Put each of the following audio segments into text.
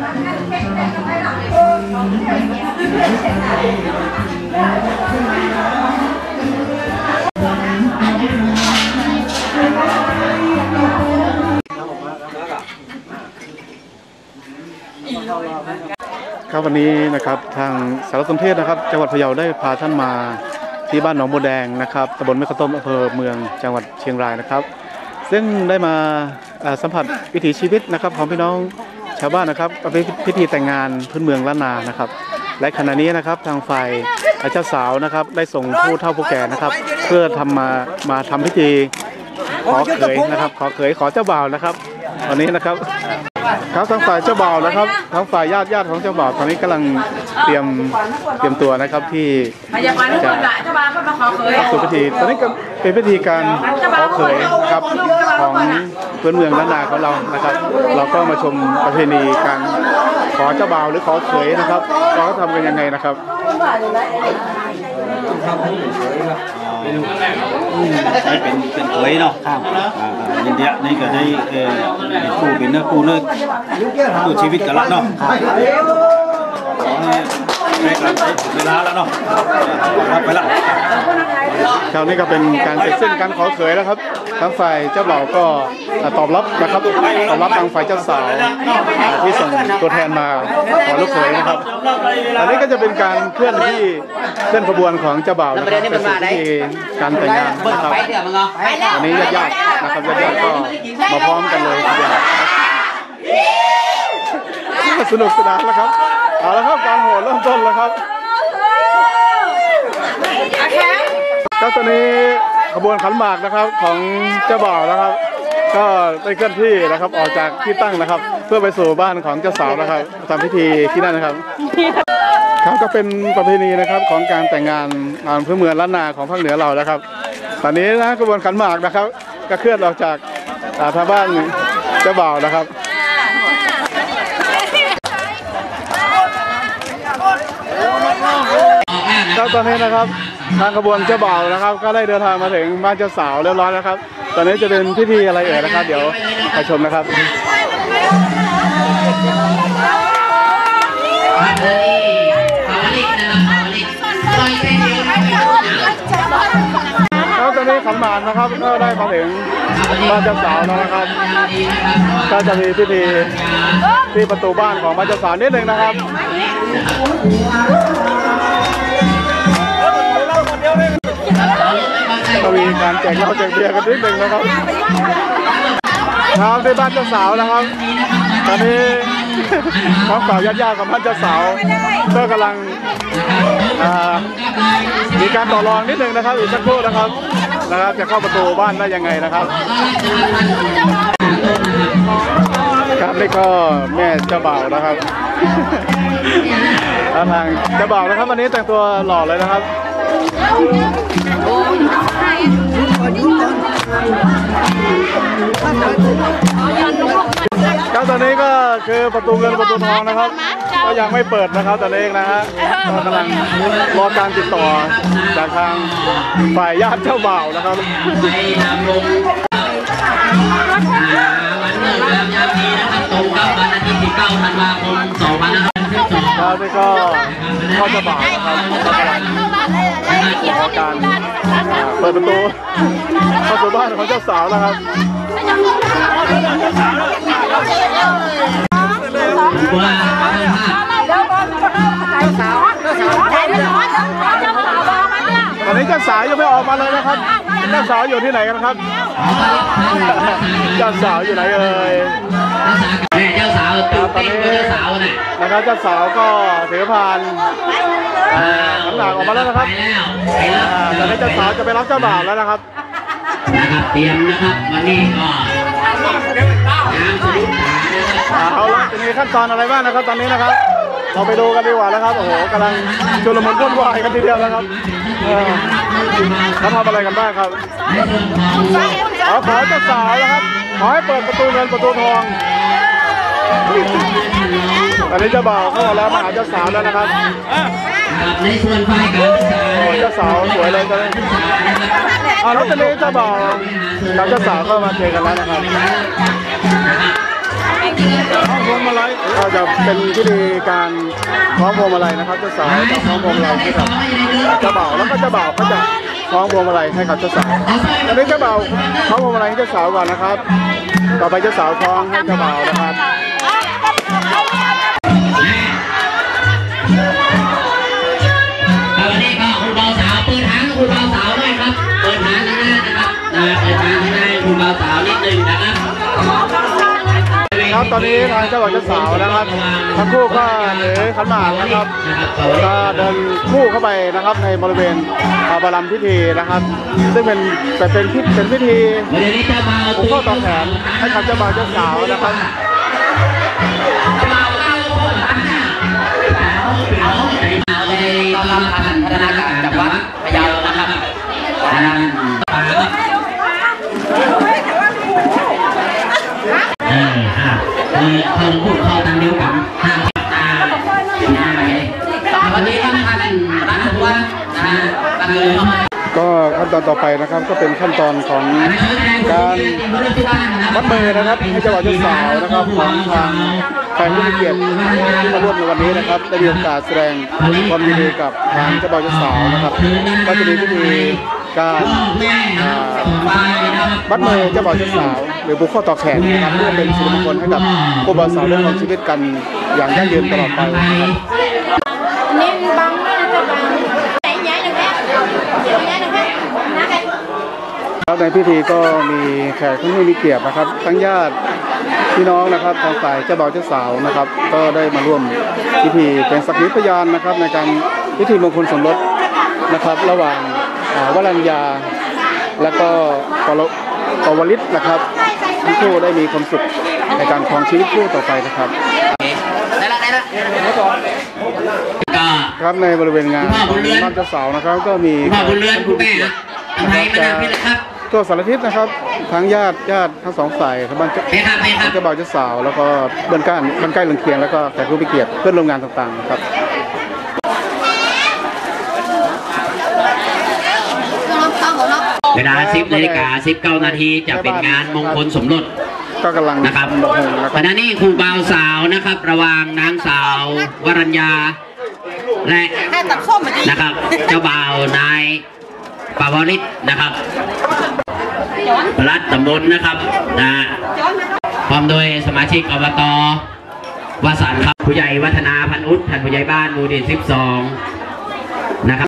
ครับวันนี้นะครับทางสารสนเทศนะครับจังหวัดพะเยาได้พาท่านมาที่บ้านหนองบัวแดงนะครับตำบลแม่ข้าวต้มอำเภอเมืองจังหวัดเชียงรายนะครับซึ่งได้มาสัมผัสวิถีชีวิตนะครับของพี่น้องชาวบ้านนะครับเป็นพิธีแต่งงานพื้นเมืองล้านนานะครับและขณะนี้นะครับทางฝ่ายเจ้าสาวนะครับได้ส่งผู้เฒ่าผู้แก่นะครับเพื่อมาทำพิธีขอเขยนะครับขอเขยขอเจ้าบ่าวนะครับวันนี้นะครับครับทางฝ่ายเจ้าบ่าวนะครับทางฝ่ายญาติของเจ้าบ่าวตอนนี้กำลังเตรียมตัวนะครับที่จะเข้าสู่พิธีตอนนี้ก็เป็นพิธีการขอเขยนะครับของพื้นเมืองล้านนาของเรานะครับเราก็มาชมประเพณีการขอเจ้าบ่าวหรือขอเขยนะครับเราก็ทำกันยังไงนะครับเป็นเขยเนาะยินดีนี่ก็ได้เป็นคู่เนื้อคู่ชีวิตกันแล้วเนาะได้กันเวลาแล้วเนาะรับไปละคราวนี้ก็เป็นการเสร็จสิ้นการขอเขยแล้วครับทั้งฝ่ายเจ้าบ่าวก็ตอบรับนะครับตอบรับทางฝ่ายเจ้าสาวที่ส่งตัวแทนมาขอลูกเขยนะครับอันนี้ก็จะเป็นการเคลื่อนขบวนของเจ้าบ่าวนะครับไปสู่พิธีการแต่งงานนะครับอันนี้ญาตินะครับญาติก็มาพร้อมกันเลยทีเดียวสนุกสนานแล้วครับเอาละครับการโหเริ่มต้นแล้วครับก็ตอนนี้ขบวนขันหมากนะครับของเจ้าบ่าวนะครับก็ได้เคลื่อนที่นะครับออกจากที่ตั้งนะครับเพื่อไปสู่บ้านของเจ้าสาวนะครับทำพิธีที่นั่นนะครับครับก็เป็นประเพณีนะครับของการแต่งงานพื้นเมืองล้านนาของภาคเหนือเรานะครับตอนนี้นะขบวนขันหมากนะครับก็เคลื่อนออกจากทางบ้านเจ้าบ่าวนะครับแล้วตอนนี้นะครับทางขบวนเจ้าบ่าวนะครับก็ได้เดินทางมาถึงบ้านเจ้าสาวเรียบร้อยแล้วครับตอนนี้จะเป็นพิธีอะไรเอ่ยนะครับเดี๋ยวไปชมนะครับแล้วตอนนี้ขันหมากนะครับก็ได้มาถึงบ้านเจ้าสาวแล้วนะครับก็จะมีพิธีที่ประตูบ้านของบ้านเจ้าสาวนิดหนึ่งนะครับก็มีการแจกเหล้าแจกเบียร์กันนิดหนึ่งนะครับครับในบ้านเจ้าสาวนะครับตอนนี้ทั้งฝ่ายญาติของบ้านเจ้าสาวก็กำลังมีการต่อรองนิดหนึ่งนะครับอีกสักครู่นะครับจะเข้าประตูบ้านได้ยังไงนะครับครับนี่ก็แม่เจ้าบ่าวนะครับทางเจ้าบ่าวนะครับวันนี้แต่งตัวหล่อเลยนะครับครับตอนนี้ก็คือประตูเงินประตูทองนะครับก็ยังไม่เปิดนะครับตอนนี้นะฮะกำลังรอการติดต่อจากทางฝ่ายญาติเจ้าบ่าวนะครับตรงกับวันอาทิตย์ที่ 9 ธันวาคม 2562 แล้วนี่ก็พ่อเจ้าบ่าวนะครับกำลังรอการเปิดประตูเข้าสู่บ้านของเจ้าสาวแล้วครับตอนนี้เจ้าสาวยังไม่ออกมาเลยนะครับเจ้าสาวอยู่ที่ไหนกันครับเจ้าสาวอยู่ไหนเอ่ยเจ้าสาวตอนนี้เจ้าสาวเนี่ยนะครับเจ้าสาวก็ถือพานขันหมากออกมาแล้วนะครับตอนนี้เจ้าสาวจะไปรับเจ้าบ่าวแล้วนะครับเตรียมนะครับวันนี้ก็เอาละจะมีขั้นตอนอะไรบ้างนะครับตอนนี้นะครับเราไปดูกันดีกว่านะครับโอ้โหกำลังชุลมุนวุ่นวายกันทีเดียวนะครับเขาทำอะไรกันบ้างครับขอเจ้าสาวนะครับขอให้เปิดประตูเงินประตูทองตอนนี้เจ้าบ่าวเข้ามาแล้วมาหาเจ้าสาวแล้วนะครับในส่วนฝ่ายการเจ้าสาวสวยเลยตอนนี้แล้วตอนนี้เจ้าบ่าวกับเจ้าสาวเข้ามาเจอกันแล้วนะครับห้องพวงมาลัยก็จะเป็นพิธีการคล้องพวงมาลัยนะครับเจ้าสาวจะคล้องพวงมาลัยให้กับเจ้าบ่าวแล้วก็เจ้าบ่าวก็จะคล้องพวงมาลัยให้กับเจ้าสาวตอนนี้เจ้าบ่าวคล้องพวงมาลัยให้เจ้าสาวก่อนนะครับต่อไปเจ้าสาวคล้องให้เจ้าบ่าวนะครับวันนี้ก็คุณบ่าวสาวเปิดทางคุณบ่าวสาวด้วยครับเปิดทางนะนะครับเปิดทางให้คุณบ่าวสาวนิดนึงนะครับครับตอนนี้ทางเจ้าบ่าวเจ้าสาวนะครับทั้งคู่ก็ถือขันหมากนะครับก็เดินคู่เข้าไปนะครับในบริเวณบารมพิธีนะครับซึ่งเป็นพิธีผูกข้อต่อแขนให้กับเจ้าบ่าวเจ้าสาวนะครับต้อนรับท่านพัฒนาการจากวัดพะเยานะครับเขาพูดเขาตังเดียวกันห้ามตาวันนี้ท่านรัฐวัฒน์ก็ขั้นตอนต่อไปนะครับก็เป็นขั้นตอนของการมัดมือนะครับให้เจ้าบ่าวเจ้าสาวนะครับของทางแขกผู้มีเกียรติที่มาร่วมในวันนี้นะครับได้มีโอกาสแสดงความยินดีกับทางเจ้าบ่าวเจ้าสาวนะครับก็จะมีพิธีการมัดมือเจ้าบ่าวเจ้าสาวหรือผูกข้อต่อแขนนะครับเพื่อเป็นสิริมงคลให้กับคู่บ่าวสาวได้ดำเนินชีวิตกันอย่างยั่งยืนตลอดไปนะครับนี่บังไม่ได้จะบังไหนย้ายหนึ่งแค่ย้ายหนึ่งแค่นะแค่แล้วในพิธีก็มีแขกผู้มีเกียรตินะครับทั้งญาติพี่น้องนะครับทางฝ่ายเจ้าบ่าวเจ้าสาวนะครับก็ได้มาร่วมพิธีเป็นสักขีพยานนะครับในการพิธีมงคลสมรสนะครับระหว่างวรัญญาและก็ปวลิตนะครับทั้งคู่ได้มีความสุขในการครองชีวิตคู่ต่อไปนะครับครับในบริเวณงานบ้านเจ้าสาวนะครับก็มีพ่อบุญเรือนคุณแม่ไทยมาดามพี่ครับก็สารทิศนะครับทั้งญาติทั้งสองฝ่ายทั้งบ้านเจ้าบ่าวเจ้าสาวแล้วก็บ้านใกล้เรือนเคียงแล้วก็แขกผู้มีเกียรติเพื่อนร่วมงานต่างๆครับเวลา10 นาฬิกา 19 นาทีจะเป็นงานมงคลสมรสก็กำลังนะครับขณะนี้ครูบ่าวสาวนะครับระหว่างนางสาววรัญญาและนะครับเจ้าบ่าวนายปวริศนะครับรัฐตำบลนะครับพร้อมโดยสมาชิกอบต.วสันต์ครับผู้ใหญ่วัฒนาพันอุดท่านผู้ใหญ่บ้านหมู่ที่12นะครับ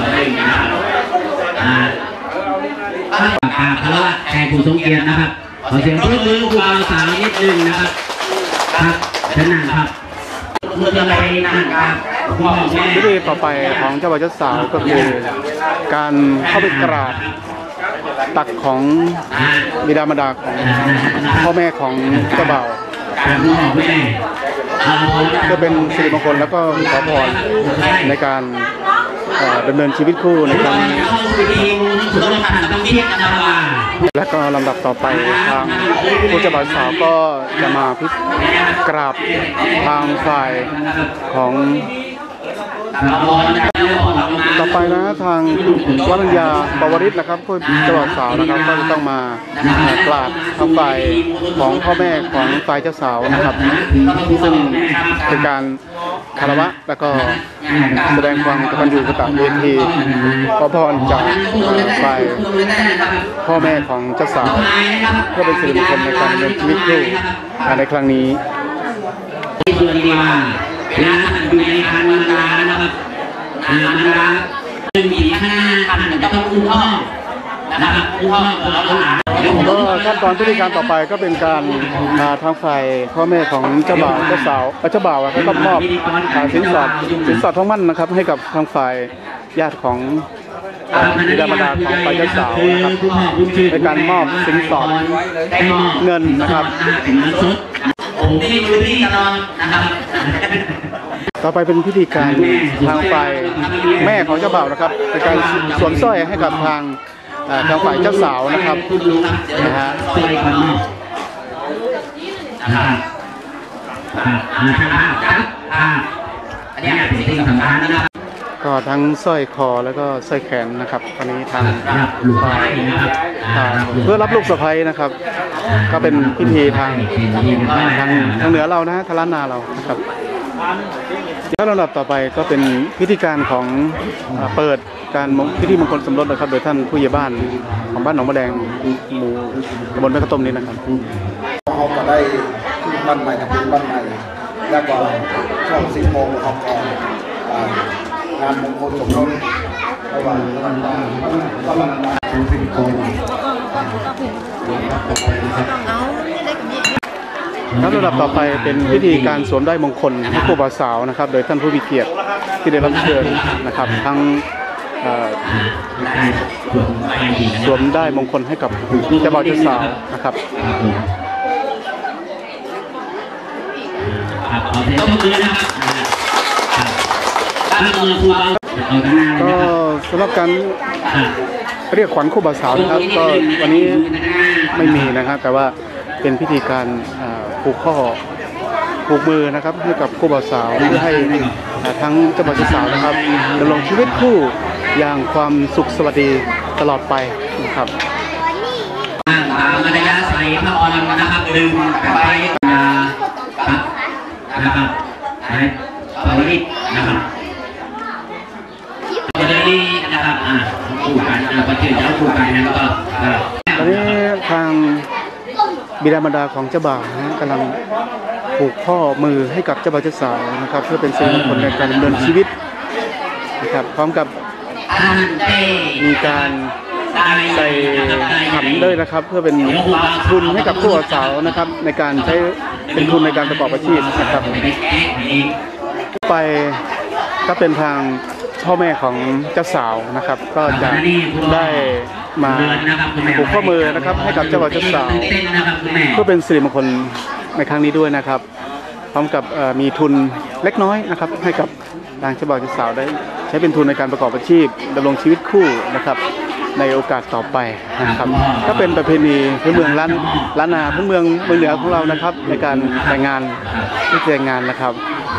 ปากคารวะแขกผู้ทรงเกียรตินะครับขอเสียงปรบมือครูบ่าวสาวนิดนึงนะครับครับเชิญนั่งครับเมื่อไรนั่งครับพิธีต่อไปของเจ้าบ่าวเจ้าสาวก็คือการเข้าไปกราบตักของบิดามารดาของพ่อแม่ของเจ้าบ่าวเพื่อเป็นสิริมงคลแล้วก็ขอพรในการดำเนินชีวิตคู่ในครั้งนี้และก็ลำดับต่อไปทางผู้เจ้าบ่าวสาวก็จะมาพิจกราบทางฝ่ายของต่อไปนะทางวรัญญาปวริศนะครับผู้เจ้าบ่าวสาวนะครับก็จะต้องมากราบทางฝ่ายของพ่อแม่ของฝ่ายเจ้าสาวนะครับซึ่งเป็นการคารวะแล้วก็แสดงความกตัญญูกตเวทีขอพรจากฝ่ายพ่อแม่ของเจ้าสาวเพื่อเป็นสิริมงคลในการดำเนินชีวิตคู่ในครั้งนี้เวลาท่านอยู่ในคันมารดานะครับมารดาซึ่งมีข้างหน้าท่านจะต้องอุ้มพ่อนะครับอุ้มพ่อของหลานก็ขั้นตอนพิธีการต่อไปก็เป็นการทางฝ่ายพ่อแม่ของเจ้าบ่าวเจ้าสาวเจ้าบ่าวก็มอบสินสอดทองมั่นนะครับให้กับทางฝ่ายญาติของบิดามารดาของฝ่ายเจ้าสาวนะครับในการมอบสินสอดเงินนะครับต่อไปเป็นพิธีการทางฝ่ายแม่ของเจ้าบ่าวนะครับเป็นการสวมสร้อยให้กับทางฝ่ายเจ้าสาวนะครับนะฮะอันนี้เป็นสิ่งสำคัญนะครับก็ทั้งสร้อยคอแล้วก็สร้อยแขนนะครับตอนนี้ทางลูกชายนะครับเพื่อรับลูกสะใภ้นะครับ ก็เป็นพิธีทางเหนือเรานะฮะทางล้านนาเรานะครับแล้วลำดับต่อไปก็เป็นพิธีการของเปิดการพิธีมงคลสมรสนะครับโดยท่านผู้ใหญ่บ้านของบ้านหนองมะแดงหมู่ตำบลแม่กระต้มนี้นะครับเขาก็ได้ขึ้นบ้านใหม่กับเป็นบ้านใหม่แล้วก็ช่วง10 โมงเขาก็งานมงคลสมรสระหว่างบ้านใหม่ก็บ้านใหม่เป็นโกงครับระดับต่อไปเป็นพิธีการสวมได้มงคลให้คู่บ่าวสาวนะครับโดยท่านผู้มีเกียรติที่ได้รับเชิญนะครับทั้งสวมได้มงคลให้กับเจ้าบ่าวเจ้าสาวนะครับขอเสียงปรบมือนะครับบ้านเมืองครูเบาเอาข้างหน้าเลยก็นะครับสำหรับการเรียกขวัญคู่บ่าวสาวนะครับก็วันนี้ไม่มีนะครับแต่ว่าเป็นพิธีการผูกข้อผูกมือนะครับให้กับคู่บ่าวสาวเพื่อให้ทั้งเจ้าบ่าวเจ้าสาวนะครับดำรงชีวิตคู่อย่างความสุขสวัสดีตลอดไปนะครับตามมารยาทใส่พระอรนะครับดึงไปนะครับปาริตนะครับประเด็นนี้นะครับคู่กันประเทศเจ้าคู่กันแล้วก็ตอนนี้ทางบิดามารดาของเจ้าบ่าวนะกำลังผูกข้อมือให้กับเจ้าบ่าวเจ้าสาวนะครับเพื่อเป็นสิริมงคลในการดำเนินชีวิตนะครับพร้อมกับมีการใส่ขันด้วยนะครับเพื่อเป็นทุนให้กับคู่บ่าวสาวนะครับในการใช้เป็นทุนในการประกอบอาชีพนะครับไปก็เป็นทางพ่อแม่ของเจ้าสาวนะครับก็จะได้มาผูกข้อมือนะครับให้กับเจ้าบ่าวเจ้าสาวเพื่อเป็นสิริมงคลในครั้งนี้ด้วยนะครับพร้อมกับมีทุนเล็กน้อยนะครับให้กับทางเจ้าบ่าวเจ้าสาวได้ใช้เป็นทุนในการประกอบอาชีพดำรงชีวิตคู่นะครับในโอกาสต่อไปนะครับก็เป็นประเพณีพื้นเมืองล้านนาพื้นเมืองเหนือของเรานะครับในการแต่งงานที่แต่งงานนะครับ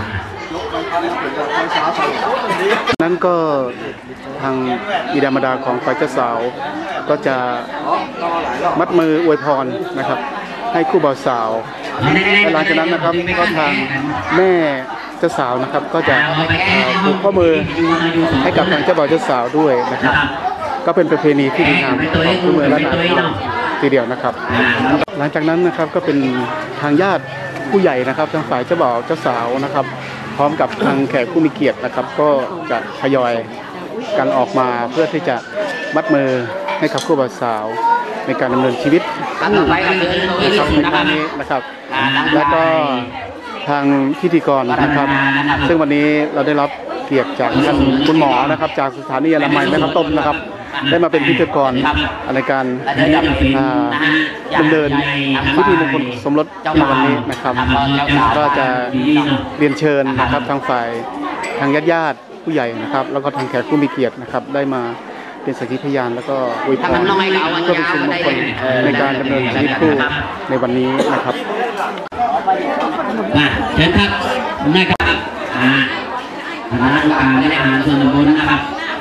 นั้นก็ทางบิดามารดาของฝ่ายเจ้าสาวก็จะมัดมืออวยพรนะครับให้คู่บ่าวสาวหลังจากนั้นนะครับก็ทางแม่เจ้าสาวนะครับก็จะผูกข้อมือให้กับทางเจ้าบ่าวเจ้าสาวด้วยนะครับก็เป็นประเพณีที่ดีงามของคู่เมืองล้านนาทีเดียวนะครับหลังจากนั้นนะครับก็เป็นทางญาติผู้ใหญ่นะครับทางฝ่ายเจ้าบ่าวเจ้าสาวนะครับพร้อมกับทางแขกผู้มีเกียรตินะครับก็จะทยอยกันออกมาเพื่อที่จะมัดมือให้กับคู่บ่าวสาวในการดำเนินชีวิตคู่นะครับในครั้งนี้นะครับแล้วก็ทางพิธีกรนะครับซึ่งวันนี้เราได้รับเกียรติจากท่านคุณหมอนะครับจากสถานีอนามัยแม่กระต้มนะครับได้มาเป็นพิธีกรในการดำเนินพิธีมงคลสมรสในวันนี้นะครับก็จะเรียนเชิญนะครับทางฝ่ายทางญาติผู้ใหญ่นะครับแล้วก็ทางแขกผู้มีเกียรตินะครับได้มาเป็นสักขีพยานแล้วก็อวยพรเพื่อเป็นสิริมงคลในการดำเนินชีวิตคู่ในวันนี้นะครับเชิญครับนะครับคณะกรรมการบริหารส่วนตำบลนะครับ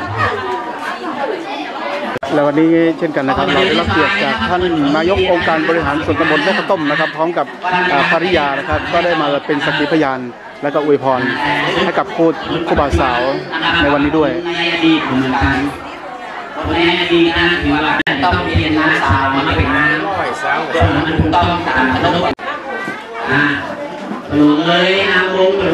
และวันนี้เช่นกันนะครับเราได้รับเกียรติจากท่านนายกองค์การบริหารส่วนตำบลแม่กระต้มนะครับพร้อมกับภริยานะครับก็ได้มาเป็นสักขีพยานและก็อวยพรให้กับคู่บ่าวสาวในวันนี้ด้วยดีเหมือนกันวันนี้ดีนะถือว่าต้องเรียนน้ำสาวมาเป็นน้ำมันต้องตามขนมหนูเลยน้ำวงเล